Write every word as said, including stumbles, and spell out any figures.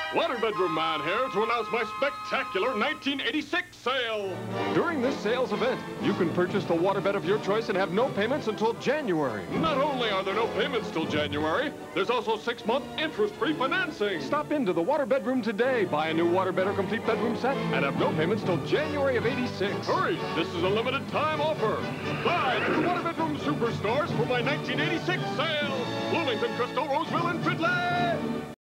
Water Bedroom Man here to announce my spectacular nineteen eighty-six sale. During this sales event, you can purchase the waterbed of your choice and have no payments until January. Not only are there no payments till January, there's also six-month interest-free financing. Stop into the Water Bedroom today, buy a new waterbed or complete bedroom set, and have no payments till January of eighty-six. Hurry, this is a limited time offer. Buy to the Water Bedroom Superstores for my nineteen eighty-six sale. Bloomington, Crystal, Roseville, and Fridley.